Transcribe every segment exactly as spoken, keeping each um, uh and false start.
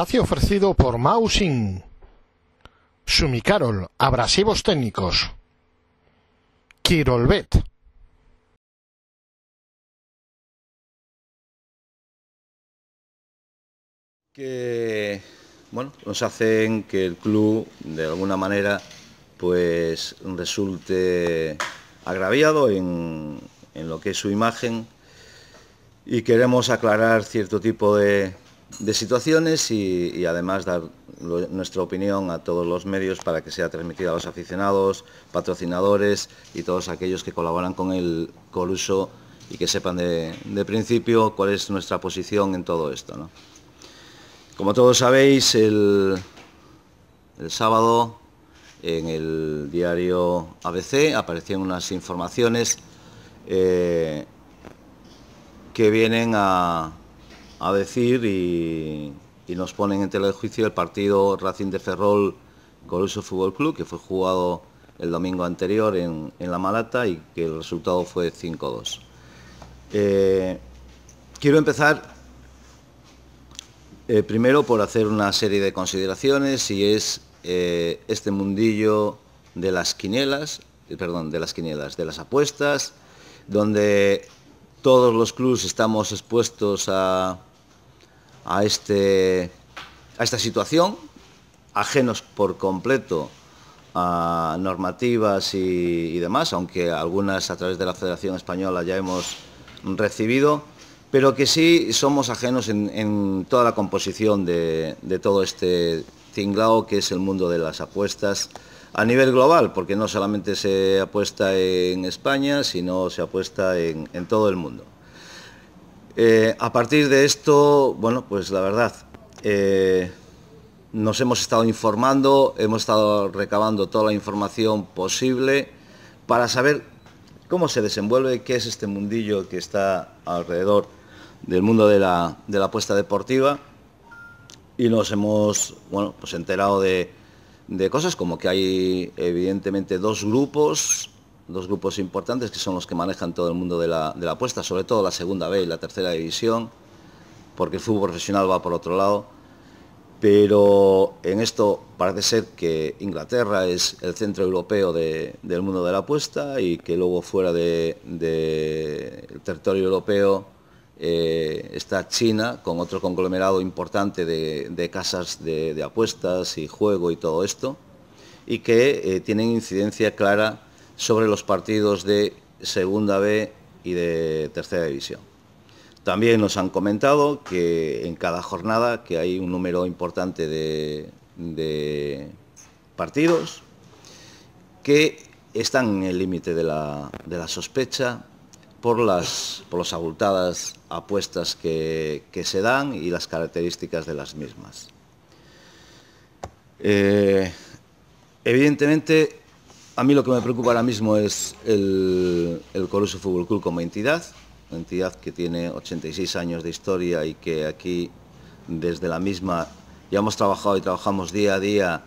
Espacio ofrecido por Mausin, Sumicarol, abrasivos técnicos, Quirolbet. Que, bueno, nos hacen que el club, de alguna manera, pues resulte agraviado en, en lo que es su imagen, y queremos aclarar cierto tipo de, de situaciones y, y además dar lo, nuestra opinión a todos los medios para que sea transmitida a los aficionados, patrocinadores y todos aquellos que colaboran con el Coruso y que sepan de, de principio cuál es nuestra posición en todo esto, ¿no? Como todos sabéis, el, el sábado en el diario A B C aparecieron unas informaciones eh, que vienen a, a decir y, y nos ponen en tela de juicio el partido Racing de Ferrol Coruso Fútbol Club, que fue jugado el domingo anterior en, en La Malata y que el resultado fue cinco dos. Eh, quiero empezar eh, primero por hacer una serie de consideraciones, y es eh, este mundillo de las quinielas, eh, perdón, de las quinielas, de las apuestas, donde todos los clubes estamos expuestos a, a, este, a esta situación, ajenos por completo a normativas y, y demás, aunque algunas a través de la Federación Española ya hemos recibido, pero que sí somos ajenos en, en toda la composición de, de todo este tinglao que es el mundo de las apuestas a nivel global, porque no solamente se apuesta en España, sino se apuesta en, en todo el mundo. Eh, a partir de esto, bueno, pues la verdad, eh, nos hemos estado informando, hemos estado recabando toda la información posible para saber cómo se desenvuelve, qué es este mundillo que está alrededor del mundo de la, de la apuesta deportiva, y nos hemos, bueno, pues enterado de de cosas como que hay evidentemente dos grupos, dos grupos importantes que son los que manejan todo el mundo de la, de la apuesta, sobre todo la segunda B y la tercera división, porque el fútbol profesional va por otro lado, pero en esto parece ser que Inglaterra es el centro europeo de, del mundo de la apuesta, y que luego fuera del de, de territorio europeo Eh, está China, con otro conglomerado importante de, de casas de, de apuestas y juego y todo esto, y que eh, tienen incidencia clara sobre los partidos de segunda B y de tercera división. También nos han comentado que en cada jornada que hay un número importante de, de partidos que están en el límite de la, de la sospecha, por las, por las abultadas apuestas que, que se dan y las características de las mismas. Eh, evidentemente, a mí lo que me preocupa ahora mismo es el, el Coruso Fútbol Club como entidad, una entidad que tiene ochenta y seis años de historia y que aquí, desde la misma, ya hemos trabajado y trabajamos día a día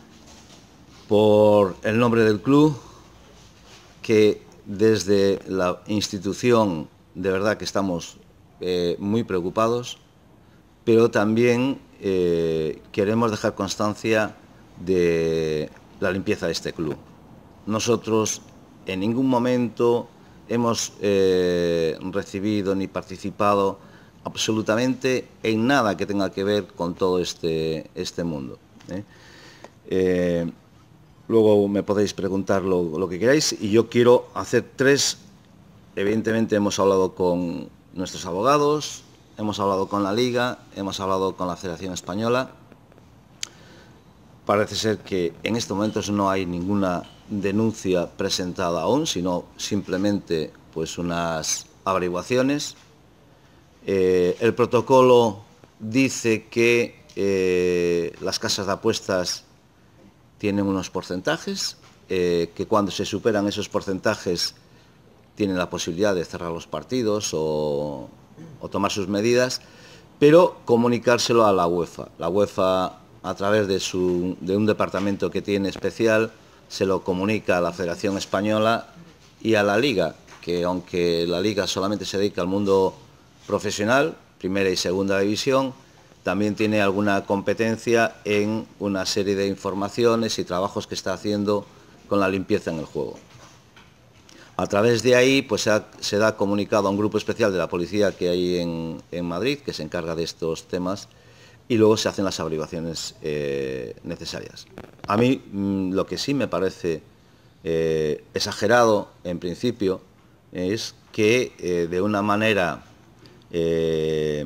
por el nombre del club, que desde la institución de verdad que estamos eh, muy preocupados, pero también eh, queremos dejar constancia de la limpieza de este club. Nosotros en ningún momento hemos eh, recibido ni participado absolutamente en nada que tenga que ver con todo este, este mundo, ¿eh? Eh, Luego me podéis preguntar lo, lo que queráis, y yo quiero hacer tres. Evidentemente hemos hablado con nuestros abogados, hemos hablado con la Liga, hemos hablado con la Federación Española. Parece ser que en estos momentos no hay ninguna denuncia presentada aún, sino simplemente pues unas averiguaciones. Eh, el protocolo dice que eh, las casas de apuestas tienen unos porcentajes, eh, que cuando se superan esos porcentajes tienen la posibilidad de cerrar los partidos o, o tomar sus medidas, pero comunicárselo a la UEFA. La UEFA, a través de, su, de un departamento que tiene especial, se lo comunica a la Federación Española y a la Liga, que aunque la Liga solamente se dedica al mundo profesional, primera y segunda división, también tiene alguna competencia en una serie de informaciones y trabajos que está haciendo con la limpieza en el juego. A través de ahí pues, se, ha, se da comunicado a un grupo especial de la policía que hay en, en Madrid, que se encarga de estos temas, y luego se hacen las averiguaciones eh, necesarias. A mí mmm, lo que sí me parece eh, exagerado, en principio, es que eh, de una manera eh,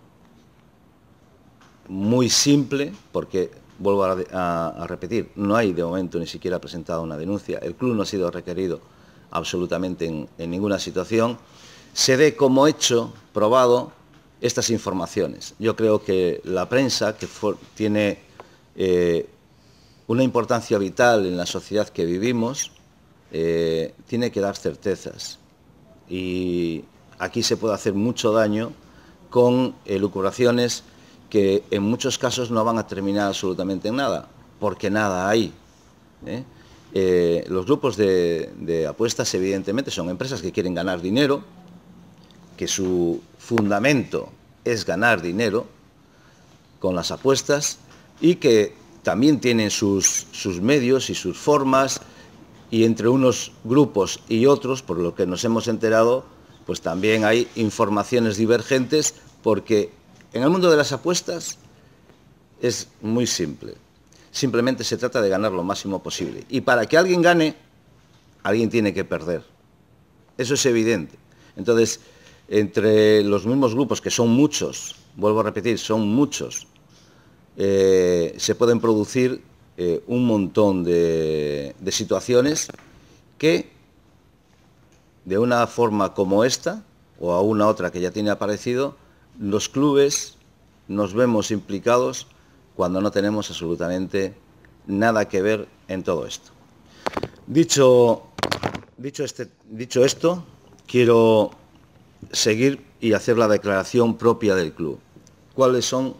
muy simple, porque vuelvo a, a, a repetir, no hay de momento ni siquiera presentado una denuncia, el club no ha sido requerido absolutamente en, en ninguna situación, se dé como hecho probado estas informaciones. Yo creo que la prensa, que for, tiene eh, una importancia vital en la sociedad que vivimos, eh, tiene que dar certezas. Y aquí se puede hacer mucho daño con elucubraciones que en muchos casos no van a terminar absolutamente en nada, porque nada hay. ¿eh? Eh, los grupos de, de apuestas, evidentemente, son empresas que quieren ganar dinero, que su fundamento es ganar dinero con las apuestas y que también tienen sus, sus medios y sus formas, y entre unos grupos y otros, por lo que nos hemos enterado, pues también hay informaciones divergentes, porque en el mundo de las apuestas es muy simple. Simplemente se trata de ganar lo máximo posible. Y para que alguien gane, alguien tiene que perder. Eso es evidente. Entonces, entre los mismos grupos, que son muchos, vuelvo a repetir, son muchos, eh, se pueden producir eh, un montón de, de situaciones que, de una forma como esta, o a una otra que ya tiene aparecido, los clubes nos vemos implicados cuando no tenemos absolutamente nada que ver en todo esto. Dicho, dicho, este, dicho esto, quiero seguir y hacer la declaración propia del club. ¿Cuáles son?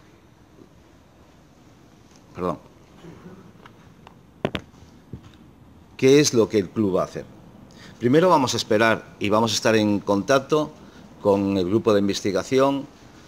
Perdón. ¿Qué es lo que el club va a hacer? Primero vamos a esperar y vamos a estar en contacto con el grupo de investigación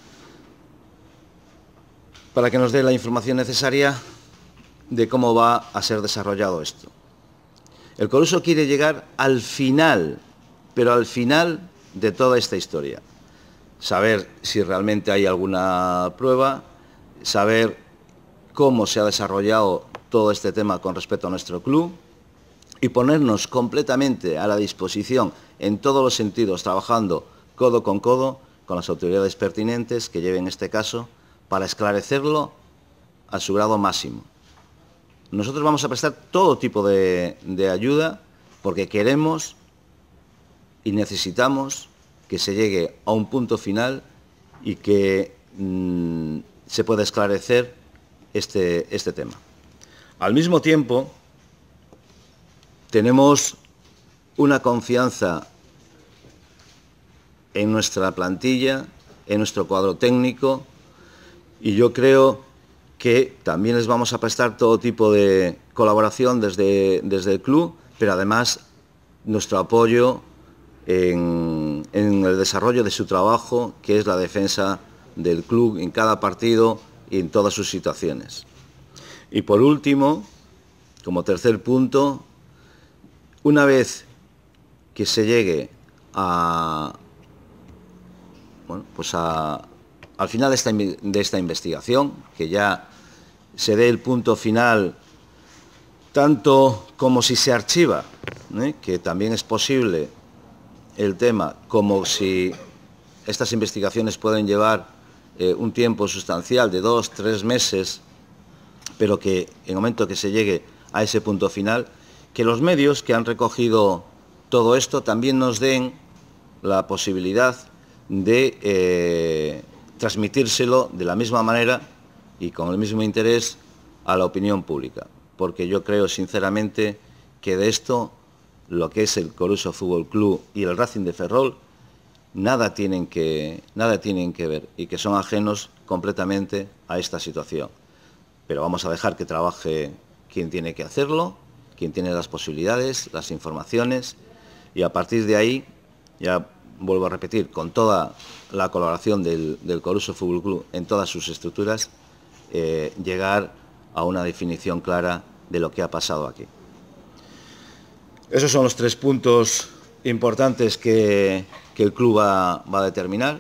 para que nos dé la información necesaria de cómo va a ser desarrollado esto. El Coruso quiere llegar al final, pero al final de toda esta historia. Saber si realmente hay alguna prueba, saber cómo se ha desarrollado todo este tema con respecto a nuestro club y ponernos completamente a la disposición en todos los sentidos, trabajando codo con codo con las autoridades pertinentes que lleven este caso, para esclarecerlo a su grado máximo. Nosotros vamos a prestar todo tipo de, de ayuda, porque queremos y necesitamos que se llegue a un punto final y que mmm, se pueda esclarecer este, este tema. Al mismo tiempo, tenemos una confianza en nuestra plantilla, en nuestro cuadro técnico, y yo creo que también les vamos a prestar todo tipo de colaboración desde, desde el club, pero además nuestro apoyo en, en el desarrollo de su trabajo, que es la defensa del club en cada partido y en todas sus situaciones. Y por último, como tercer punto, una vez que se llegue a, bueno, pues a, al final de esta, de esta investigación, que ya se dé el punto final, tanto como si se archiva, ¿eh? que también es posible el tema, como si estas investigaciones pueden llevar eh, un tiempo sustancial de dos, tres meses, pero que en el momento que se llegue a ese punto final, que los medios que han recogido todo esto también nos den la posibilidad de eh, transmitírselo de la misma manera y con el mismo interés a la opinión pública, porque yo creo sinceramente que de esto, lo que es el Coruso Fútbol Club y el Racing de Ferrol, nada tienen que, nada tienen que ver, y que son ajenos completamente a esta situación. Pero vamos a dejar que trabaje quien tiene que hacerlo, quien tiene las posibilidades, las informaciones, y a partir de ahí ya vuelvo a repetir, con toda la colaboración del, del Coruso Fútbol Club en todas sus estructuras, eh, llegar a una definición clara de lo que ha pasado aquí. Esos son los tres puntos importantes que, que el club va, va a determinar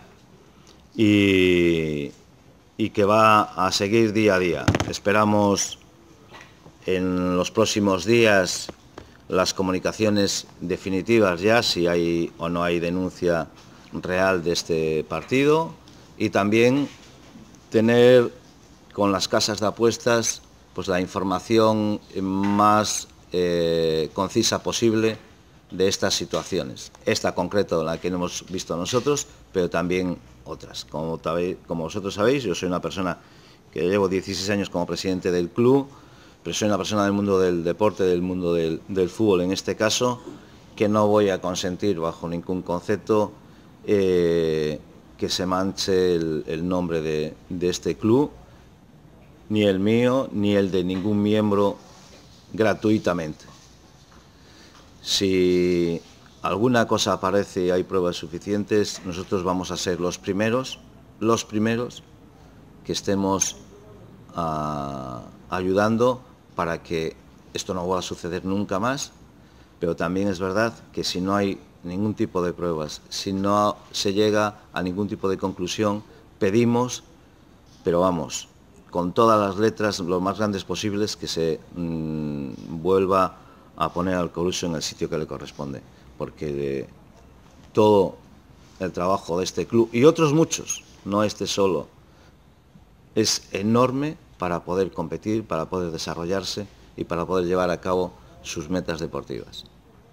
y, y que va a seguir día a día. Esperamos en los próximos días las comunicaciones definitivas ya, si hay o no hay denuncia real de este partido, y también tener con las casas de apuestas pues la información más eh, concisa posible de estas situaciones. Esta concreta la que hemos visto nosotros, pero también otras. Como, como vosotros sabéis, yo soy una persona que llevo dieciséis años como presidente del club, pero soy una persona del mundo del deporte, del mundo del, del fútbol en este caso, que no voy a consentir bajo ningún concepto eh, que se manche el, el nombre de, de este club, ni el mío, ni el de ningún miembro, gratuitamente. Si alguna cosa aparece y hay pruebas suficientes, nosotros vamos a ser los primeros, los primeros que estemos uh, ayudando para que esto no vuelva a suceder nunca más, pero también es verdad que si no hay ningún tipo de pruebas, si no se llega a ningún tipo de conclusión, pedimos, pero vamos, con todas las letras, lo más grandes posibles, que se mmm, vuelva a poner al Coruso en el sitio que le corresponde, porque de todo el trabajo de este club, y otros muchos, no este solo, es enorme para poder competir, para poder desarrollarse y para poder llevar a cabo sus metas deportivas.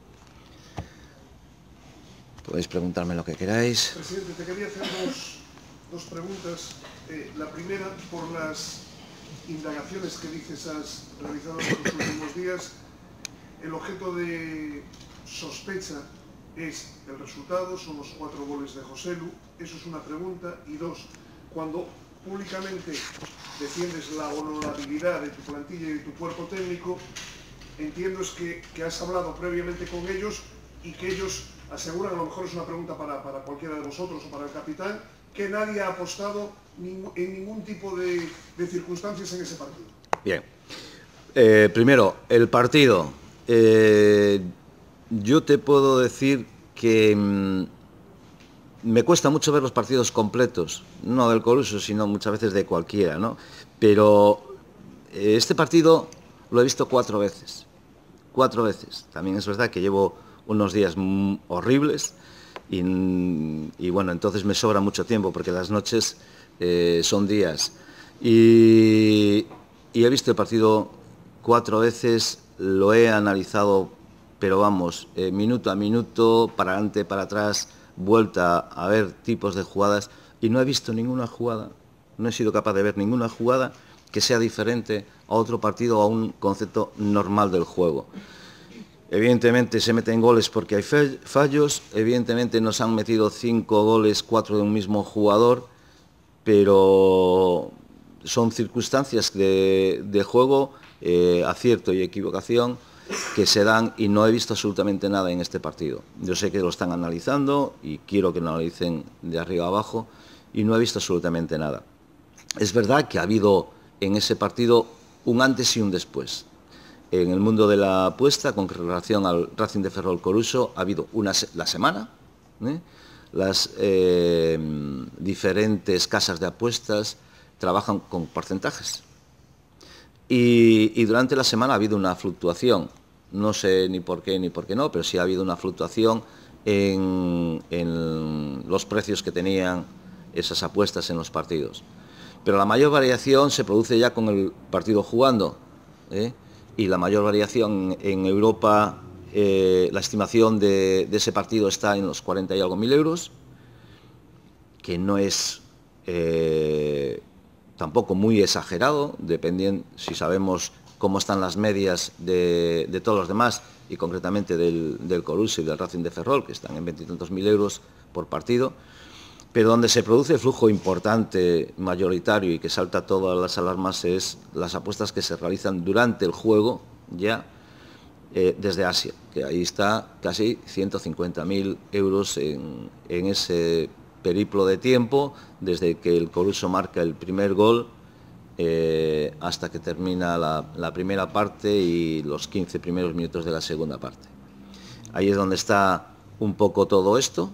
Podéis preguntarme lo que queráis. Presidente, te quería hacer dos, dos preguntas. Eh, la primera, por las indagaciones que dices has realizado en los últimos días, el objeto de sospecha es el resultado, son los cuatro goles de Joselu, eso es una pregunta. Y dos, cuando públicamente defiendes la honorabilidad de tu plantilla y de tu cuerpo técnico, entiendo es que, que has hablado previamente con ellos y que ellos aseguran, a lo mejor es una pregunta para, para cualquiera de vosotros o para el capitán, que nadie ha apostado ning, en ningún tipo de, de circunstancias en ese partido. Bien. Eh, primero, el partido. Eh, yo te puedo decir que mmm, me cuesta mucho ver los partidos completos, no del Coruso, sino muchas veces de cualquiera, ¿no? Pero eh, este partido lo he visto cuatro veces. Cuatro veces. También es verdad que llevo unos días horribles y, y bueno, entonces me sobra mucho tiempo porque las noches eh, son días. Y, y he visto el partido cuatro veces, lo he analizado, pero vamos, eh, minuto a minuto, para adelante, para atrás, vuelta a ver tipos de jugadas y no he visto ninguna jugada, no he sido capaz de ver ninguna jugada que sea diferente a otro partido o a un concepto normal del juego. Evidentemente se meten goles porque hay fallos, evidentemente nos han metido cinco goles, cuatro de un mismo jugador, pero son circunstancias de, de juego, eh, acierto y equivocación, que se dan y no he visto absolutamente nada en este partido. Yo sé que lo están analizando y quiero que lo analicen de arriba a abajo y no he visto absolutamente nada. Es verdad que ha habido en ese partido un antes y un después. En el mundo de la apuesta, con relación al Racing de Ferrol Coruso, ha habido una la semana, ¿eh? las eh, diferentes casas de apuestas trabajan con porcentajes. Y, y durante la semana ha habido una fluctuación, no sé ni por qué ni por qué no, pero sí ha habido una fluctuación en, en los precios que tenían esas apuestas en los partidos. Pero la mayor variación se produce ya con el partido jugando, ¿eh? Y la mayor variación en Europa, eh, la estimación de, de ese partido está en los cuarenta y algo mil euros, que no es eh, tampoco muy exagerado, dependiendo si sabemos cómo están las medias de, de todos los demás, y concretamente del, del Coruso y del Racing de Ferrol, que están en veintitantos mil euros por partido, pero donde se produce flujo importante, mayoritario y que salta todas las alarmas es las apuestas que se realizan durante el juego ya eh, desde Asia, que ahí está casi ciento cincuenta mil euros en, en ese periplo de tiempo, desde que el Coruso marca el primer gol eh, hasta que termina la, la primera parte y los quince primeros minutos de la segunda parte. Ahí es donde está un poco todo esto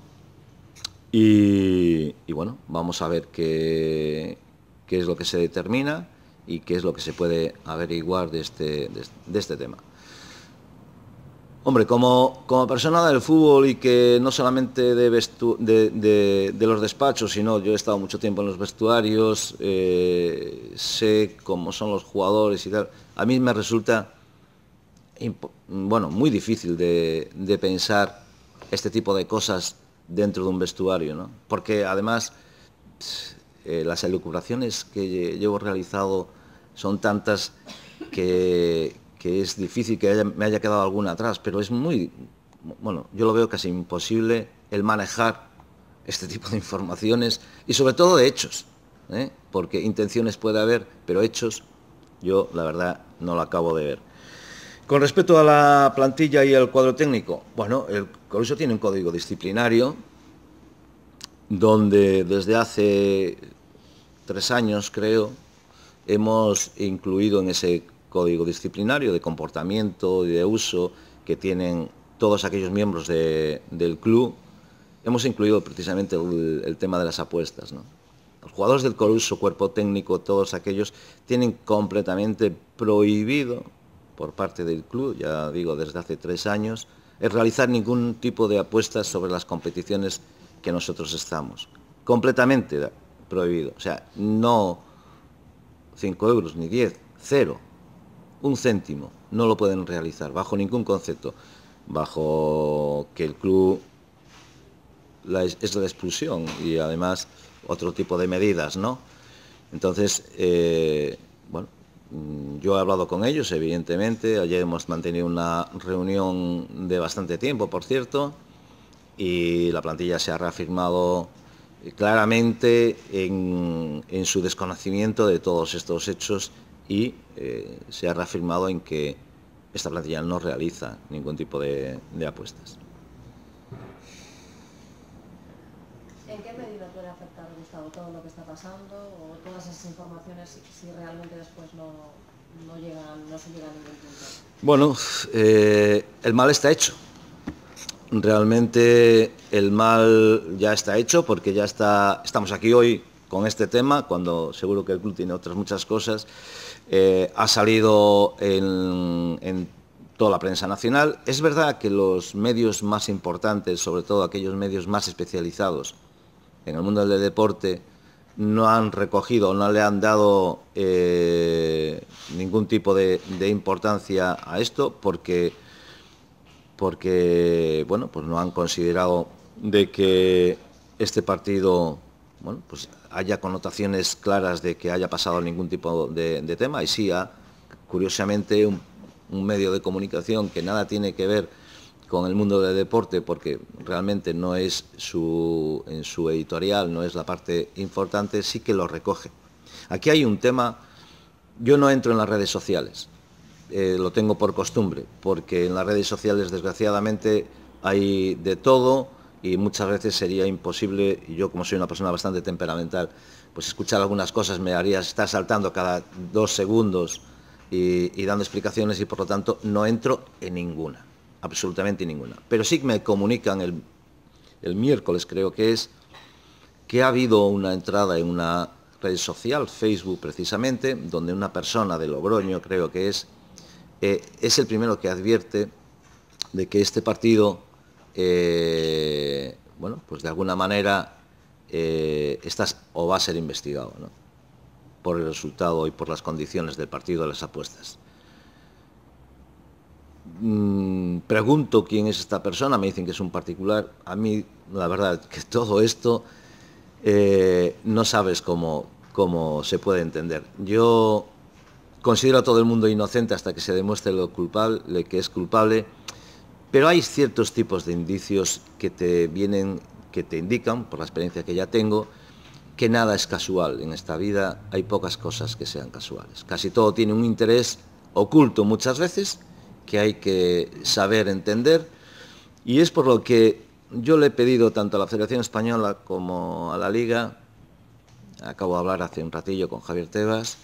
y, y bueno, vamos a ver qué, qué es lo que se determina y qué es lo que se puede averiguar de este, de, de este tema. Hombre, como, como persona del fútbol y que no solamente de, vestu de, de, de los despachos, sino yo he estado mucho tiempo en los vestuarios, eh, sé cómo son los jugadores y tal, a mí me resulta bueno, muy difícil de, de pensar este tipo de cosas dentro de un vestuario, ¿no? Porque además eh, las elucubraciones que llevo realizado son tantas que... que es difícil que haya, me haya quedado alguna atrás, pero es muy, bueno, yo lo veo casi imposible el manejar este tipo de informaciones y sobre todo de hechos, ¿eh? Porque intenciones puede haber, pero hechos yo la verdad no lo acabo de ver. Con respecto a la plantilla y al cuadro técnico, bueno, el Coruso tiene un código disciplinario donde desde hace tres años, creo, hemos incluido en ese código disciplinario de comportamiento y de uso que tienen todos aquellos miembros de, del club, hemos incluido precisamente el, el tema de las apuestas, ¿no? Los jugadores del Coruso, cuerpo técnico, todos aquellos, tienen completamente prohibido, por parte del club, ya digo desde hace tres años, el realizar ningún tipo de apuestas sobre las competiciones que nosotros estamos. Completamente prohibido. O sea, no cinco euros ni diez, cero. Un céntimo, no lo pueden realizar, bajo ningún concepto, bajo que el club la es, es la expulsión y además otro tipo de medidas, ¿no? Entonces, eh, bueno, yo he hablado con ellos, evidentemente, ayer hemos mantenido una reunión de bastante tiempo, por cierto, y la plantilla se ha reafirmado claramente en, en su desconocimiento de todos estos hechos y eh, se ha reafirmado en que esta plantilla no realiza ningún tipo de, de apuestas. ¿En qué medida puede afectar, Gustavo, todo lo que está pasando o todas esas informaciones si, si realmente después no, no, llegan, no se llega a ningún punto? Bueno, eh, el mal está hecho. Realmente el mal ya está hecho porque ya está, estamos aquí hoy con este tema, cuando seguro que el club tiene otras muchas cosas. Eh, ha salido en, en toda la prensa nacional. Es verdad que los medios más importantes, sobre todo aquellos medios más especializados en el mundo del deporte, no han recogido, no le han dado eh, ningún tipo de, de importancia a esto porque, porque bueno, pues no han considerado de que este partido, bueno, pues haya connotaciones claras de que haya pasado ningún tipo de, de tema, y sí, ha, curiosamente, un, un medio de comunicación que nada tiene que ver con el mundo del deporte, porque realmente no es su, en su editorial, no es la parte importante, sí que lo recoge. Aquí hay un tema, yo no entro en las redes sociales, eh, lo tengo por costumbre, porque en las redes sociales, desgraciadamente, hay de todo, y muchas veces sería imposible, y yo como soy una persona bastante temperamental, pues escuchar algunas cosas me haría estar saltando cada dos segundos y, y dando explicaciones, y por lo tanto no entro en ninguna, absolutamente ninguna. Pero sí que me comunican el, el miércoles, creo que es, que ha habido una entrada en una red social, Facebook precisamente, donde una persona de Logroño, creo que es, eh, es el primero que advierte de que este partido... Eh, bueno, pues de alguna manera eh, estás o va a ser investigado, ¿no? Por el resultado y por las condiciones del partido de las apuestas. Mm, pregunto quién es esta persona, me dicen que es un particular. A mí, la verdad, que todo esto eh, no sabes cómo, cómo se puede entender. Yo considero a todo el mundo inocente hasta que se demuestre lo culpable, que es culpable. Pero hay ciertos tipos de indicios que te vienen, que te indican, por la experiencia que ya tengo, que nada es casual. En esta vida hay pocas cosas que sean casuales. Casi todo tiene un interés oculto muchas veces que hay que saber entender, y es por lo que yo le he pedido tanto a la Federación Española como a la Liga, acabo de hablar hace un ratillo con Javier Tebas,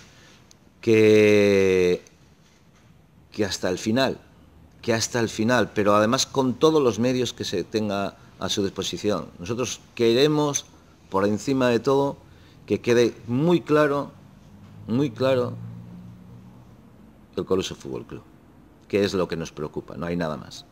que, que hasta el final, que hasta el final, pero además con todos los medios que se tenga a su disposición. Nosotros queremos, por encima de todo, que quede muy claro, muy claro, el Coruso Fútbol Club, que es lo que nos preocupa, no hay nada más.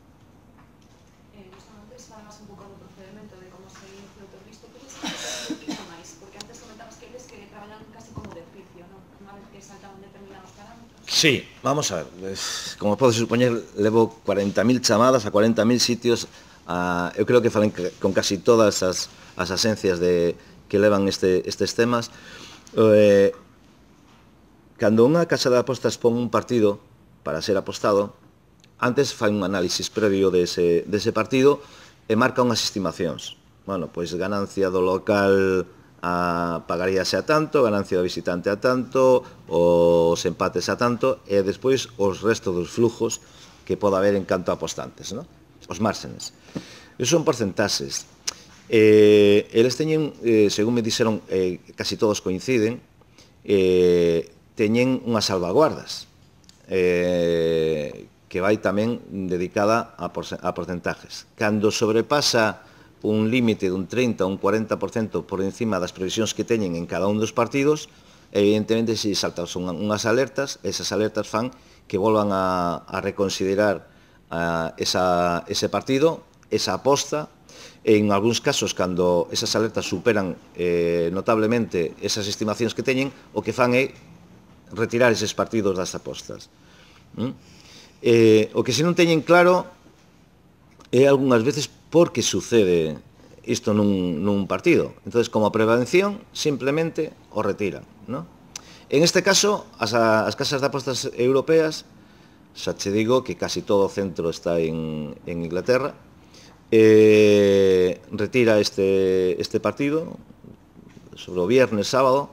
Sí, vamos a ver, como pode supoñer, levo cuarenta mil chamadas a cuarenta mil sitios, a, eu creo que falen con casi todas as, as asencias de, que levan este, estes temas. Eh, cando unha casa de apostas pon un partido para ser apostado, antes fai un análisis previo dese, dese partido e marca unhas estimacións. Bueno, pois ganancia do local a pagaríase a tanto, ganancia do visitante a tanto, os empates a tanto, e despois os restos dos flujos que pode haber en canto a apostantes, ¿no? Os márgenes. Esos son porcentaxes. Eh, eles teñen, eh, según me dixeron, eh, casi todos coinciden, eh, teñen unhas salvaguardas, eh, que vai tamén dedicada a, a porcentajes. Cando sobrepasa un límite dun treinta ou un cuarenta por cento por encima das previsións que teñen en cada un dos partidos, evidentemente se saltan unhas alertas, esas alertas fan que volvan a, a reconsiderar a, esa, ese partido, esa aposta. En algúns casos, cando esas alertas superan eh, notablemente esas estimacións que teñen, o que fan é retirar eses partidos das apostas. ¿Mm? Eh, o que se non teñen claro é algunhas veces por que sucede isto nun, nun partido. Entonces, como prevención, simplemente o retiran, ¿no? En este caso, as, as casas de apostas europeas, xa che digo que casi todo o centro está en, en Inglaterra, eh, retira este, este partido sobre o viernes, sábado,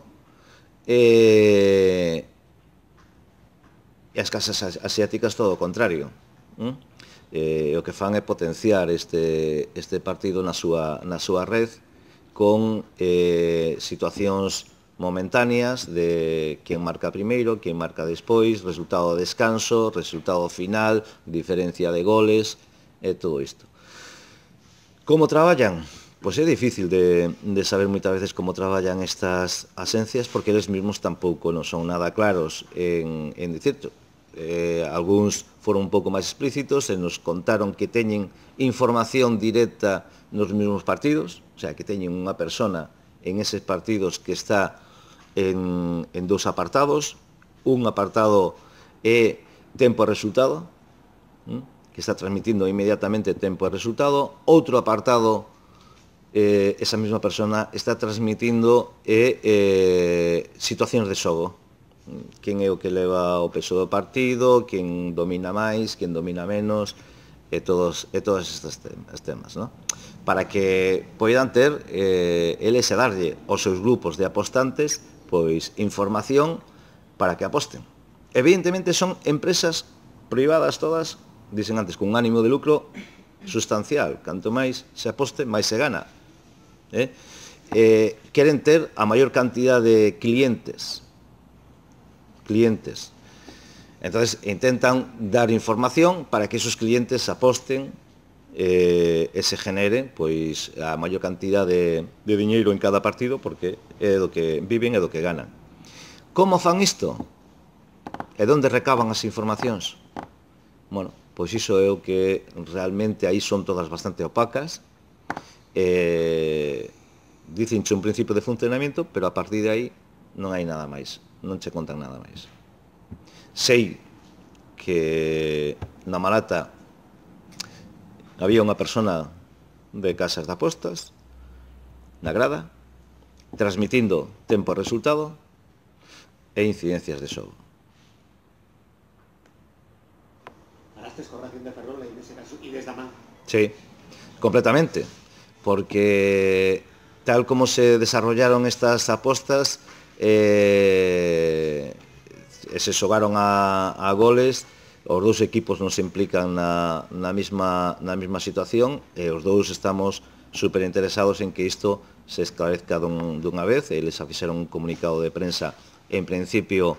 eh, e as casas asiáticas todo o contrario, ¿no? Eh, o que fan é potenciar este, este partido na súa, na súa red con eh, situacións momentáneas de quen marca primeiro, quen marca despois, resultado de descanso, resultado final, diferencia de goles, e todo isto. Como traballan? Pois é difícil de, de saber moitas veces como traballan estas asencias, porque eles mesmos tampouco non son nada claros en, en dicirto. Eh, algúns foron un pouco máis explícitos e nos contaron que teñen información directa nos mesmos partidos, o sea, que teñen unha persona en eses partidos que está en, en dous apartados. Un apartado é tempo e resultado, que está transmitindo inmediatamente tempo e resultado. Outro apartado, eh, esa mesma persona está transmitindo eh, eh, situacións de xogo. Quen é o que leva o peso do partido, quen domina máis, quen domina menos, e todos, e todos estes temas, temas, ¿no? Para que poidan ter, eh, eles e darlle aos seus grupos de apostantes, pois, información para que aposten. Evidentemente son empresas privadas todas, dicen antes, con un ánimo de lucro sustancial. Canto máis se aposte, máis se gana. Eh? Eh, queren ter a maior cantidad de clientes, clientes. Entonces intentan dar información para que esos clientes aposten eh, e se genere pois a maior cantidad de, de diñeiro en cada partido, porque é do que viven e do que ganan. Como fan isto? E onde recaban as informacións? Bueno, pois iso é o que realmente aí son todas bastante opacas. Eh, dicenche un principio de funcionamento, pero a partir de aí non hai nada máis. Non che contan nada máis. Sei que na Malata había unha persona de casas de apostas na grada transmitindo tempo e resultado e incidencias de xogo. Parastes con Racing de Ferrol e nese caso, e desde a man. Sí, completamente, porque tal como se desarrollaron estas apostas, eh, se xogaron a, a goles, os dous equipos non se implican na, na, mesma, na mesma situación e os dous estamos super interesados en que isto se esclarezca dun, dunha vez. Eles fixeron un comunicado de prensa en principio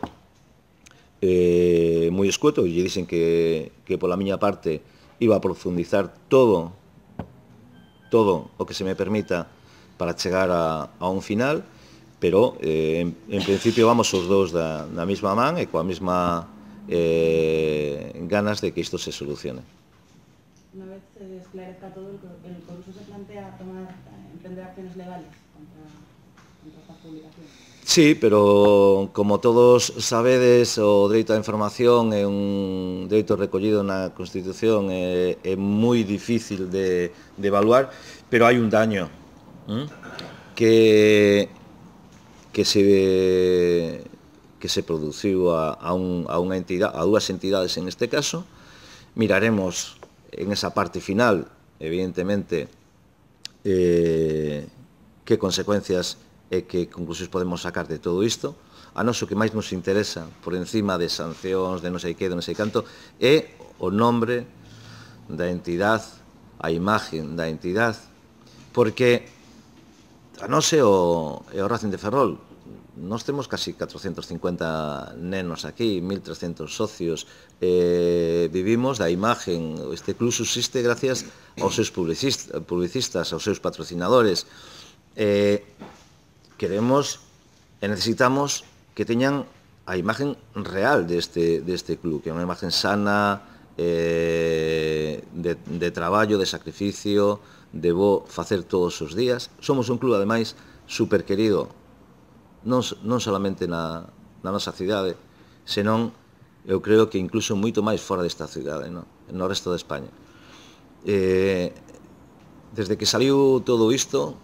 eh, moi escueto, e lle dixen que, que pola miña parte iba a profundizar todo todo o que se me permita para chegar a, a un final, pero eh, en, en principio vamos os dous da, da mesma man e coa mesma eh, ganas de que isto se solucione. Una vez se esclarezca todo, el Coruso se plantea tomar, emprender acciones legales contra, contra estas publicaciones. Sí, pero como todos sabedes, o dereito á información é un dereito recollido na Constitución, é, é moi difícil de, de evaluar, pero hai un daño ¿eh? que que se que se produciu a, a, un, a unha entidade, a dúas entidades en este caso. Miraremos en esa parte final, evidentemente, eh, que consecuencias e que conclusións podemos sacar de todo isto. A nós o que máis nos interesa, por encima de sancións, de non sei que, de non sei canto, é o nombre da entidade, a imagen da entidade, porque a nós é o, é o Racing de Ferrol. Nós temos casi catrocentos cincuenta nenos aquí, mil trescentos socios, eh, vivimos da imagen. Este club subsiste gracias aos seus publicistas, aos seus patrocinadores. Eh, queremos e necesitamos que teñan a imagen real deste, deste club, que é unha imagen sana, eh, de, de traballo, de sacrificio, de bo facer todos os días. Somos un club, ademais, super querido, non, non solamente na, na nosa cidade, senón, eu creo que incluso moito máis fora desta cidade, no, no resto de España. Eh, desde que saliu todo isto,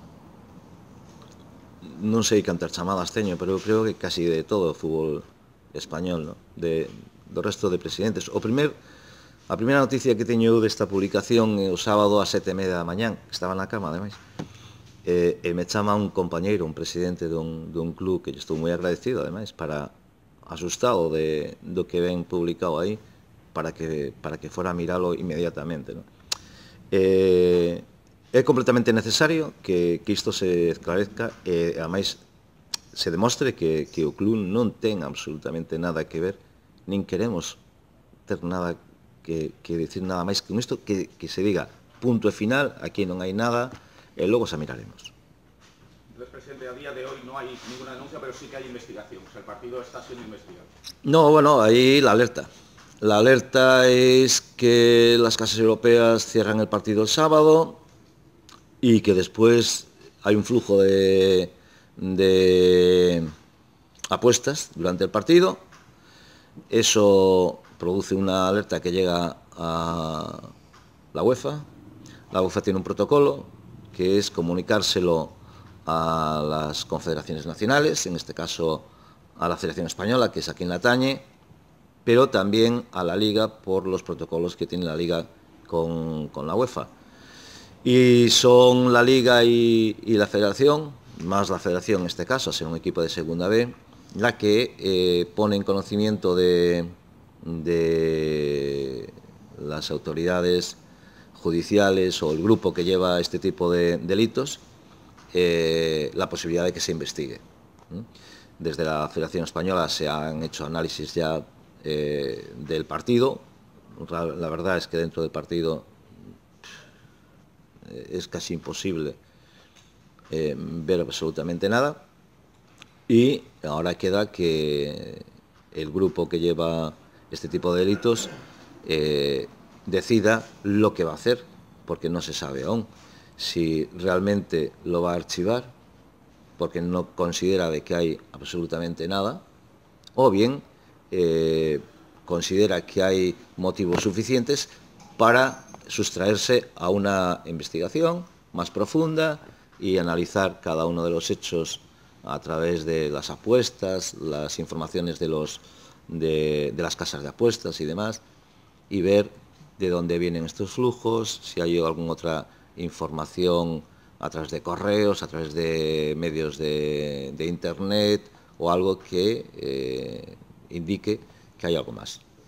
non sei cantas chamadas teño, pero eu creo que casi de todo o fútbol español, no? de, do resto de presidentes. O primer, a primeira noticia que teño desta publicación é o sábado a sete e media da mañán, estaba na cama, ademais, e, e me chama un compañeiro, un presidente dun, dun club que estou moi agradecido, ademais, para asustado de, do que ven publicado aí, para que, para que fora a miralo inmediatamente, no? Eh, É completamente necesario que, que isto se esclarezca e, ademais, se demostre que, que o club non ten absolutamente nada que ver, nin queremos ter nada que, que decir nada máis que isto, que, que se diga punto e final, aquí non hai nada, e logo xa miraremos. Entonces, presidente, a día de hoy no hay ninguna denuncia, pero sí que hay investigación. O sea, el partido está siendo investigado. No, bueno, ahí la alerta. La alerta es que las casas europeas cierran el partido el sábado, y que después hay un flujo de, de apuestas durante el partido. Eso produce una alerta que llega a la UEFA. La UEFA tiene un protocolo que es comunicárselo a las confederaciones nacionales, en este caso a la Federación Española, que es a quien la atañe, pero también a la Liga por los protocolos que tiene la Liga con, con la UEFA. Y son la Liga y, y la Federación, más la Federación en este caso, a ser un equipo de Segunda B, la que eh, pone en conocimiento de, de las autoridades judiciales o el grupo que lleva este tipo de delitos eh, la posibilidad de que se investigue. Desde la Federación Española se han hecho análisis ya eh, del partido. La verdad es que dentro del partido es casi imposible eh, ver absolutamente nada, y ahora queda que el grupo que lleva este tipo de delitos eh, decida lo que va a hacer, porque no se sabe aún si realmente lo va a archivar porque no considera de que hay absolutamente nada, o bien eh, considera que hay motivos suficientes para sustraerse a una investigación más profunda y analizar cada uno de los hechos a través de las apuestas, las informaciones de, los, de, de las casas de apuestas y demás, y ver de dónde vienen estos flujos, si hay alguna otra información a través de correos, a través de medios de, de internet o algo que eh, indique que hay algo más.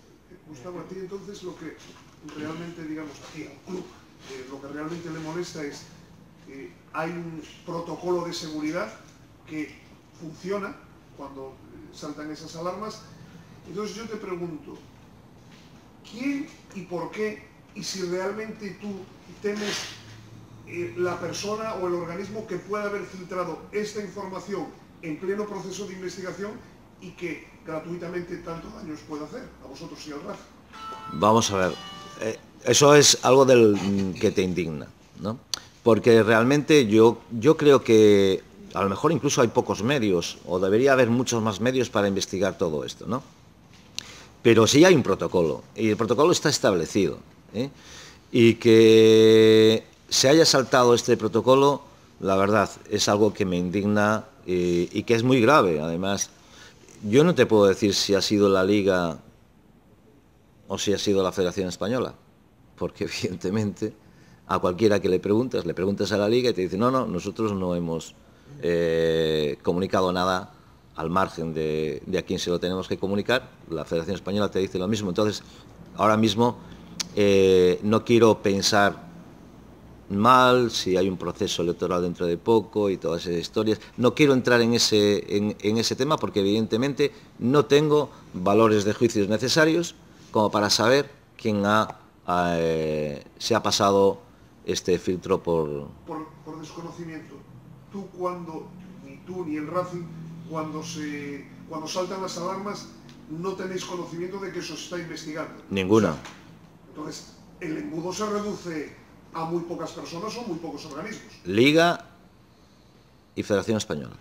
Gustavo, a ti entonces lo que realmente, digamos, a ti, al club, eh, lo que realmente le molesta es que eh, hay un protocolo de seguridad que funciona cuando eh, saltan esas alarmas. Entonces yo te pregunto, ¿quién y por qué? Y si realmente tú temes eh, la persona o el organismo que pueda haber filtrado esta información en pleno proceso de investigación y que gratuitamente tanto daño os puede hacer a vosotros y al R A F. Vamos a ver, eh, eso es algo del, que te indigna, ¿no? Porque realmente yo, yo creo que a lo mejor incluso hay pocos medios, o debería haber muchos más medios para investigar todo esto, ¿no? Pero sí hay un protocolo, y el protocolo está establecido, ¿eh? Y que se haya saltado este protocolo, la verdad, es algo que me indigna y, y que es muy grave, además. Yo no te puedo decir si ha sido la Liga o si ha sido la Federación Española, porque evidentemente a cualquiera que le preguntes, le preguntas a la Liga y te dice, no, no, nosotros no hemos eh, comunicado nada al margen de, de a quién se lo tenemos que comunicar. La Federación Española te dice lo mismo. Entonces, ahora mismo eh, no quiero pensar mal, si hay un proceso electoral dentro de poco y todas esas historias. No quiero entrar en ese, en, en ese tema porque evidentemente no tengo valores de juicios necesarios como para saber quién ha, eh, se ha pasado este filtro por... por... Por desconocimiento. Tú cuando, ni tú ni el Racing, cuando, se, cuando saltan las alarmas, no tenéis conocimiento de que eso se está investigando. Ninguna. O sea, entonces, el embudo se reduce a muy pocas personas o muy pocos organismos. Liga y Federación Española.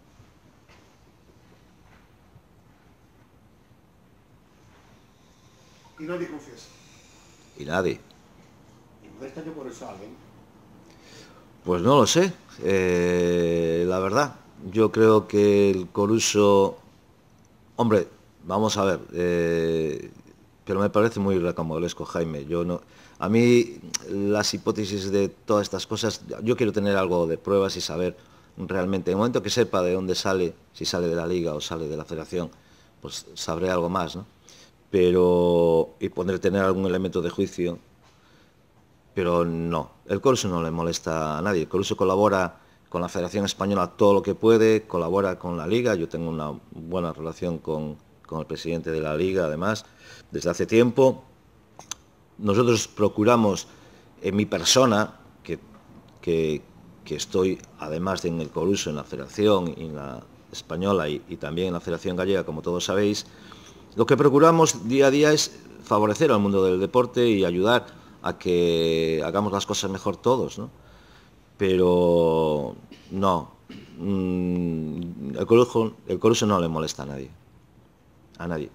Y nadie confiesa. Y nadie. ¿Y molesta yo por eso a alguien? Pues no lo sé. Eh, la verdad, yo creo que el Coruso... Hombre, vamos a ver, eh, pero me parece muy rocambolesco, Jaime. Yo no... A mí las hipótesis de todas estas cosas, yo quiero tener algo de pruebas y saber realmente, en el momento que sepa de dónde sale, si sale de la Liga o sale de la Federación, pues sabré algo más, ¿no? Pero, y poder tener algún elemento de juicio, pero no, el Coruso no le molesta a nadie. El Coruso colabora con la Federación Española todo lo que puede, colabora con la Liga. Yo tengo una buena relación con, con el presidente de la Liga, además, desde hace tiempo. Nosotros procuramos, en mi persona, que, que, que estoy, además de en el Coruso, en la Federación y en la Española y, y también en la Federación Gallega, como todos sabéis, lo que procuramos día a día es favorecer al mundo del deporte y ayudar a que hagamos las cosas mejor todos, ¿no? Pero no, el Coruso, el Coruso no le molesta a nadie, a nadie.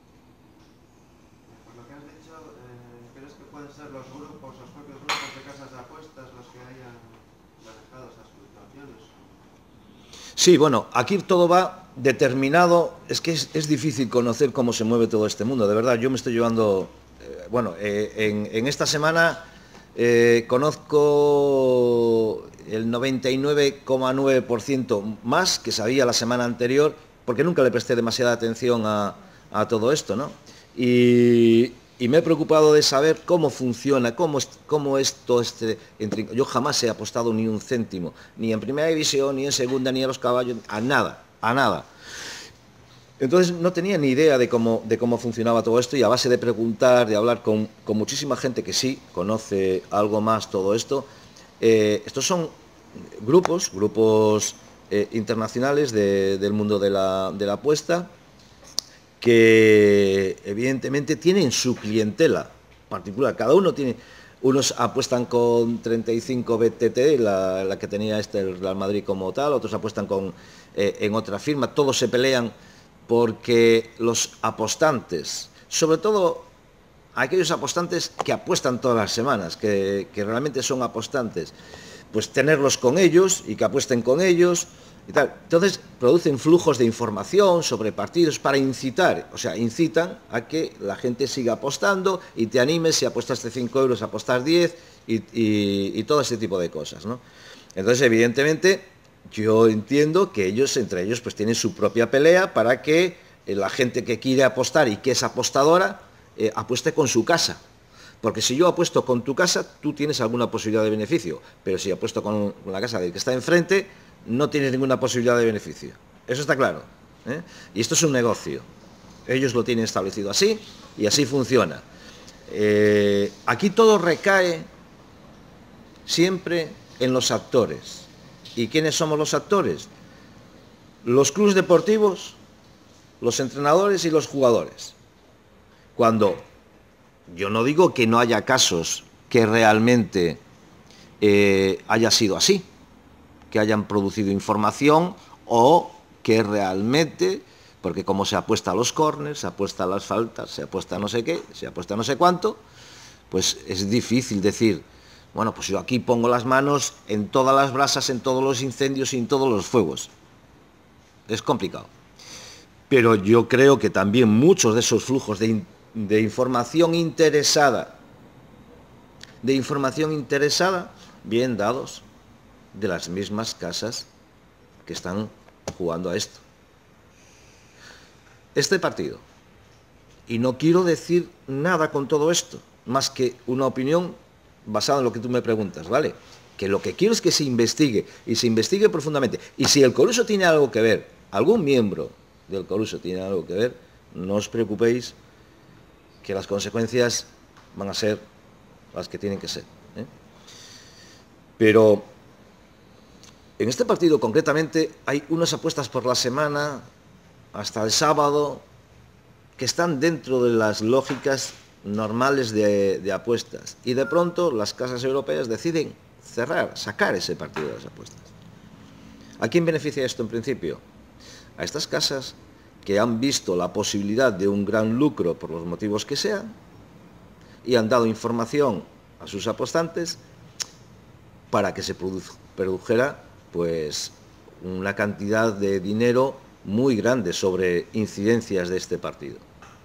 Sí, bueno, aquí todo va determinado, es que es, es difícil conocer cómo se mueve todo este mundo, de verdad. Yo me estoy llevando, eh, bueno, eh, en, en esta semana eh, conozco el noventa y nueve coma nueve por ciento más que sabía la semana anterior, porque nunca le presté demasiada atención a, a todo esto, ¿no? Y, y me he preocupado de saber cómo funciona, cómo es, cómo es todo este... Entre, yo jamás he apostado ni un céntimo, ni en primera división, ni en segunda, ni a los caballos, a nada, a nada. Entonces no tenía ni idea de cómo, de cómo funcionaba todo esto, y a base de preguntar, de hablar con, con muchísima gente que sí conoce algo más todo esto, eh, estos son grupos, grupos eh, internacionales de, del mundo de la, de la apuesta, que evidentemente tienen su clientela particular. Cada uno tiene, unos apuestan con treinta y cinco B T T, la, la que tenía este el Real Madrid como tal, otros apuestan con, eh, en otra firma, todos se pelean porque los apostantes, sobre todo aquellos apostantes que apuestan todas las semanas, que, que realmente son apostantes, pues tenerlos con ellos y que apuesten con ellos y tal. Entonces producen flujos de información sobre partidos para incitar, o sea, incitan a que la gente siga apostando y te animes, si apuestaste cinco euros a apostar diez y, y, y todo ese tipo de cosas, ¿no? Entonces, evidentemente, yo entiendo que ellos, entre ellos, pues tienen su propia pelea para que la gente que quiere apostar y que es apostadora, eh, apueste con su casa. Porque si yo apuesto con tu casa, tú tienes alguna posibilidad de beneficio. Pero si apuesto con la casa del que está enfrente, no tienes ninguna posibilidad de beneficio. Eso está claro, ¿eh? Y esto es un negocio. Ellos lo tienen establecido así y así funciona. Eh, aquí todo recae siempre en los actores. ¿Y quiénes somos los actores? Los clubes deportivos, los entrenadores y los jugadores. Cuando yo no digo que no haya casos que realmente eh, haya sido así, que hayan producido información o que realmente, porque como se apuesta a los córners, se apuesta a las faltas, se apuesta a no sé qué, se apuesta a no sé cuánto, pues es difícil decir, bueno, pues yo aquí pongo las manos en todas las brasas, en todos los incendios y en todos los fuegos. Es complicado. Pero yo creo que también muchos de esos flujos de, in de información interesada, de información interesada, bien dados de las mismas casas que están jugando a esto. Este partido, y no quiero decir nada con todo esto, más que una opinión basada en lo que tú me preguntas, ¿vale? Que lo que quiero es que se investigue, y se investigue profundamente. Y si el Coruso tiene algo que ver, algún miembro del Coruso tiene algo que ver, no os preocupéis, que las consecuencias van a ser las que tienen que ser, ¿eh? Pero en este partido concretamente hay unas apuestas por la semana hasta el sábado que están dentro de las lógicas normales de, de apuestas, y de pronto las casas europeas deciden cerrar, sacar ese partido de las apuestas. ¿A quién beneficia esto en principio? A estas casas que han visto la posibilidad de un gran lucro por los motivos que sean y han dado información a sus apostantes para que se produjera pues una cantidad de dinero muy grande sobre incidencias de este partido.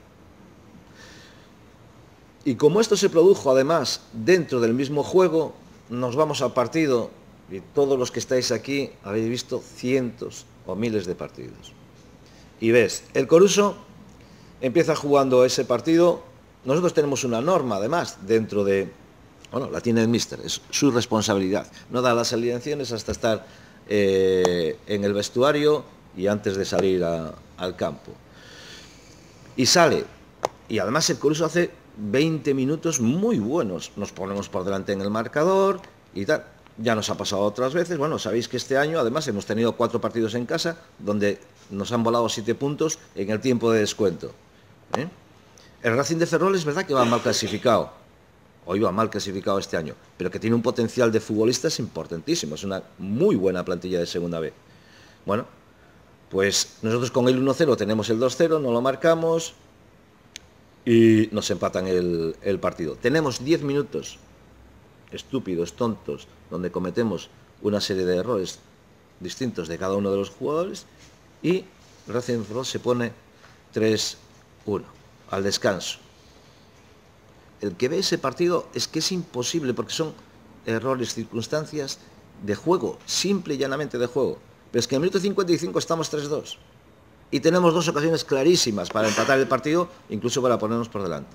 Y como esto se produjo además dentro del mismo juego, nos vamos al partido, y todos los que estáis aquí habéis visto cientos o miles de partidos. Y ves, el Coruso empieza jugando ese partido. Nosotros tenemos una norma además dentro de, bueno, la tiene el míster, es su responsabilidad, no da las alineaciones hasta estar eh, en el vestuario y antes de salir a, al campo. Y sale, y además el Coruso hace veinte minutos muy buenos, nos ponemos por delante en el marcador y tal. Ya nos ha pasado otras veces. Bueno, sabéis que este año además hemos tenido cuatro partidos en casa donde nos han volado siete puntos en el tiempo de descuento, ¿eh? El Racing de Ferrol es verdad que va mal clasificado, o iba mal clasificado este año, pero que tiene un potencial de futbolistas importantísimo, es una muy buena plantilla de segunda B. Bueno, pues nosotros con el uno cero tenemos el dos cero, no lo marcamos y nos empatan el, el partido. Tenemos diez minutos estúpidos, tontos, donde cometemos una serie de errores distintos de cada uno de los jugadores y Racing de Ferrol se pone tres uno al descanso. El que ve ese partido es que es imposible porque son errores, circunstancias de juego, simple y llanamente de juego. Pero es que en el minuto cincuenta y cinco estamos tres dos y tenemos dos ocasiones clarísimas para empatar el partido, incluso para ponernos por delante.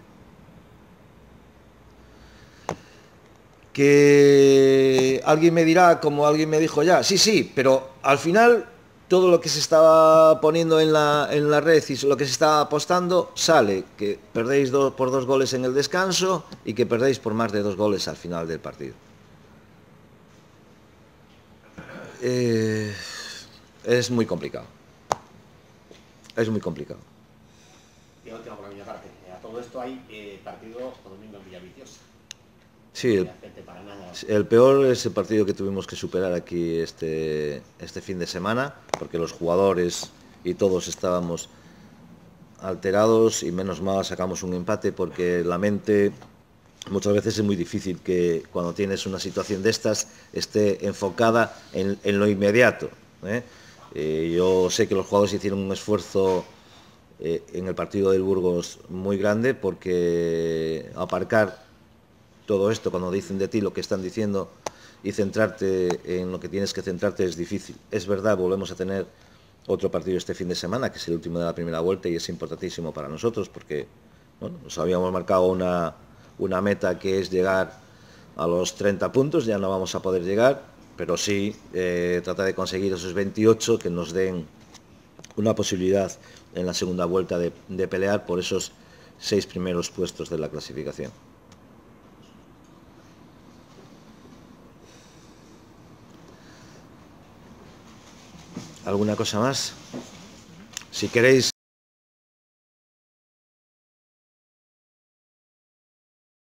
Que alguien me dirá, como alguien me dijo ya, sí, sí, pero al final todo lo que se estaba poniendo en la, en la red y lo que se estaba apostando sale, que perdéis dos, por dos goles en el descanso y que perdéis por más de dos goles al final del partido. Eh, es muy complicado. Es muy complicado. Y la última por mi parte, a todo esto hay eh, partido domingo en Villaviciosa. Sí, el, el peor es el partido que tuvimos que superar aquí este, este fin de semana, porque los jugadores y todos estábamos alterados y menos mal sacamos un empate, porque la mente muchas veces es muy difícil que cuando tienes una situación de estas esté enfocada en, en lo inmediato, ¿eh? Eh, yo sé que los jugadores hicieron un esfuerzo eh, en el partido del Burgos muy grande, porque aparcar todo esto cuando dicen de ti lo que están diciendo y centrarte en lo que tienes que centrarte es difícil. Es verdad, volvemos a tener otro partido este fin de semana, que es el último de la primera vuelta y es importantísimo para nosotros porque Bueno, nos habíamos marcado una, una meta que es llegar a los treinta puntos, ya no vamos a poder llegar, pero sí eh, trata de conseguir esos veintiocho que nos den una posibilidad en la segunda vuelta de, de pelear por esos seis primeros puestos de la clasificación. ¿Alguna cosa más? Si queréis